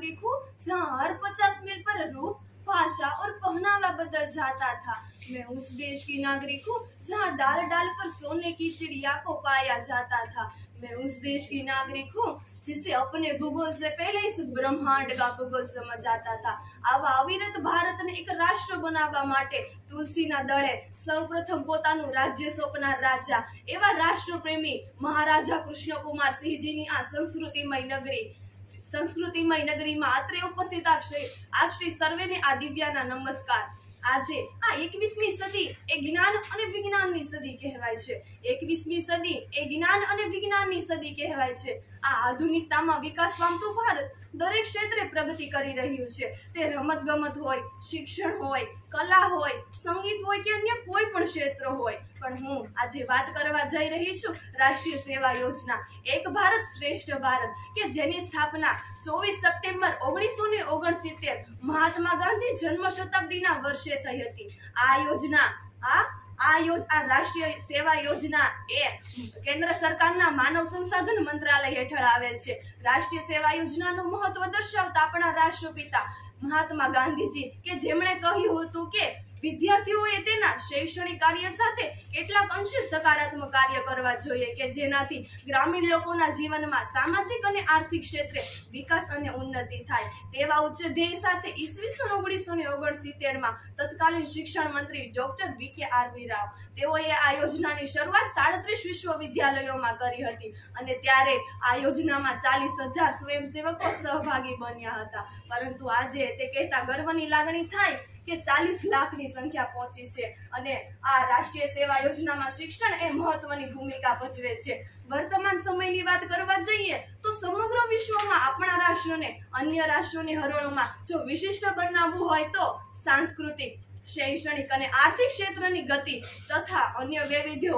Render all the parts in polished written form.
नागरिक हूँ जहाँ हर 50 मील पर रूप, भाषा और पहनावा बदल जाता था। मैं उस देश की नागरिक हूँ जहाँ डाल डाल पर सोने की चिड़िया को पाया जाता था। मैं उस देश की नागरिक हूँ जिसे अपने भूगोल से पहले इस ब्रह्मांड का भूगोल समझ आता था। आवा अविरत भारत ने एक राष्ट्र बनावा माटे तुलसीना दळे सौप्रथम पोतानुं राज्य सोंपनार राजा एवा राष्ट्रप्रेमी महाराजा कृष्णकुमार सिंहजीनी आ संस्कृतिमय नगरी में आत्रे उपस्थित आप श्री सर्वे ने आ दिव्याना नमस्कार। આજે આ 21મી સદી એ જ્ઞાન અને વિજ્ઞાનની સદી કહેવાય છે। 21મી સદી એ જ્ઞાન અને વિજ્ઞાનની સદી કહેવાય છે। આ આધુનિકતામાં વિકાસ પામતું ભારત દરેક ક્ષેત્રે પ્રગતિ કરી રહ્યું છે। તે રમતગમત હોય, શિક્ષણ હોય, કલા હોય, સંગીત હોય કે અન્ય કોઈ પણ ક્ષેત્ર હોય। પણ હું આજે વાત કરવા જઈ રહી છું રાષ્ટ્રીય સેવા યોજના એક ભારત શ્રેષ્ઠ ભારત કે જેની સ્થાપના 24 સપ્ટેમ્બર 1969 મહાત્મા ગાંધી જન્મ શતાબ્દીના વર્ષે થઈ હતી। આ રાષ્ટ્રીય સેવા યોजना એ કેન્દ્ર સરકારના માનવ સંસાધન મંત્રાલય હેઠળ આવેલ છે। રાષ્ટ્રીય સેવા યોજનાનું મહત્વ દર્શાવતા આપણા રાષ્ટ્રપિતા મહાત્મા ગાંધીજી કે જેમણે કહ્યું હતું કે વિદ્યાર્થીઓએ તેના શૈક્ષણિક કાર્ય સાથે કેટલાક અંશે સકારાત્મક કાર્ય કરવા જોઈએ કે જેનાથી ગ્રામીણ લોકોના જીવનમાં સામાજિક અને આર્થિક ક્ષેત્રે વિકાસ અને ઉન્નતિ થાય। તેવા ઉચ્ચ ધ્યેય સાથે ઈસવીસન 1969 માં તત્કાલીન શિક્ષણ મંત્રી ડોક્ટર વી.કે.આર.વી. રાવ તેઓએ આ યોજનાની શરૂઆત 37 વિશ્વવિદ્યાલયોમાં કરી હતી અને ત્યારે આ યોજનામાં 40,000 સ્વયંસેવકો સહભાગી બન્યા હતા। પરંતુ આજે તે કહેતા ગર્વની લાગણી થાય કે 40 લાખની સંખ્યા પહોંચી છે અને આ રાષ્ટ્રીય સેવા યોજનામાં શિક્ષણ એ મહત્વની ભૂમિકા ભજવે છે। વર્તમાન સમયની વાત કરવા જઈએ તો સમગ્ર વિશ્વમાં આપણા રાષ્ટ્રને અન્ય રાષ્ટ્રોની હરોળમાં જો વિશિષ્ટ બનાવવું હોય તો સાંસ્કૃતિક, શૈક્ષણિક અને આર્થિક ક્ષેત્રની ગતિ તથા અન્ય વૈવિધ્ય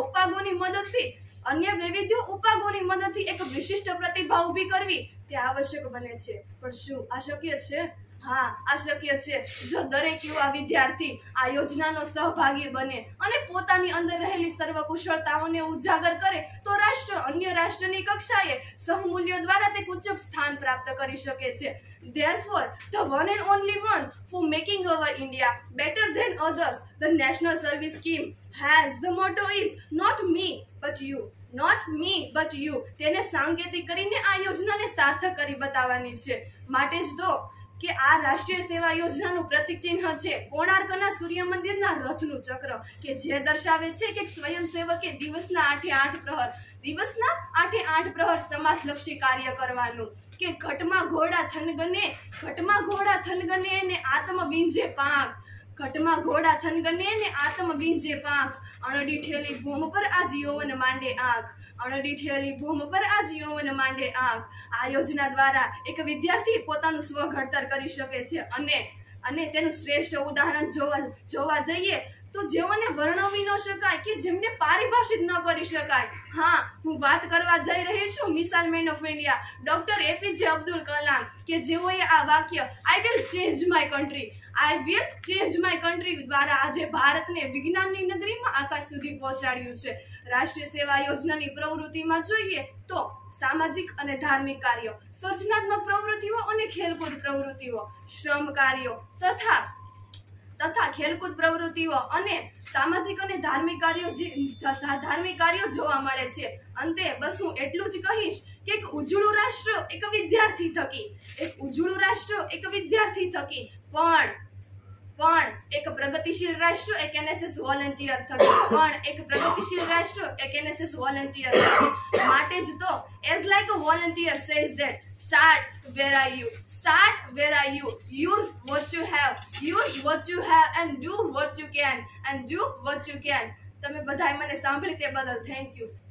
ઉપાગોની મદદથી એક વિશિષ્ટ પ્રતિભા ઊભી કરવી તે આવશ્યક બને છે। પણ શું આ શક્ય છે? हाँ, आ शक्य छे जो दरेक युवा विद्यार्थी आ योजनानो सहभागी बने अने पोतानी अंदर रहेली सर्वकुशलताओने उजागर करे तो राष्ट्र अन्य राष्ट्रनी कक्षाए सहमूल्यों द्वारा ते उच्च स्थान प्राप्त करी शके छे। Therefore, the one and only one for making our India better than others, the National Service Scheme has the motto is not me but you. Not me but you. તેને સાંકેતિક કરીને આ યોજનાને સાર્થક કરી બતાવવાની છે। માટે જ તો કે આ રાષ્ટ્રીય સેવા યોજનાનું પ્રતીક ચિહ્ન છે કોણાર્કના સૂર્ય મંદિરના રથનું ચક્ર કે જે દર્શાવે છે કે સ્વયંસેવકે દિવસના 8 પ્રહર સમાજલક્ષી કાર્ય કરવાનું કે ઘટમાં ઘોડા થનગને ને આત્મ વીંજે પાંખ અણડીઠેલી ભૂમ પર આજ યૌવન માંડે આંખ આ યોજના દ્વારા એક વિદ્યાર્થી પોતાનું સ્વઘડતર કરી શકે છે અને તેનું શ્રેષ્ઠ ઉદાહરણ જોવા જઈએ તો જેઓને વર્ણવી ન શકાય કે જેમને પારિભાષિત ન કરી શકાય। હા, હું વાત કરવા જઈ રહી છું missile man of India doctor APJ Abdul Kalam કે જેઓએ આ વાક્ય I will change my country દ્વારા આજે ભારતને વિજ્ઞાનની નગરીમાં આકાશ સુધી પહોંચાડ્યું છે। રાષ્ટ્રીય સેવા યોજનાની પ્રવૃત્તિમાં જોઈએ તો સામાજિક અને ધાર્મિક કાર્યો, સર્જનાત્મક પ્રવૃત્તિઓ અને ખેલકૂદ પ્રવૃત્તિઓ, શ્રમ કાર્યો તથા ખેલકૂદ પ્રવૃત્તિઓ અને સામાજિક અને ધાર્મિક કાર્યો જોવા મળે છે। અંતે બસ હું એટલું જ કહીશ કે એક ઉજળું રાષ્ટ્ર એક વિદ્યાર્થી થકી પણ એક પ્રગતિશીલ રાષ્ટ્ર એક એનએસએસ વોલન્ટિયર થકી માટે જ તો as like a volunteer says that start where are you, use what you have and do what you can તમે બધાએ મને સાંભળી તે બદલ થેન્ક યુ।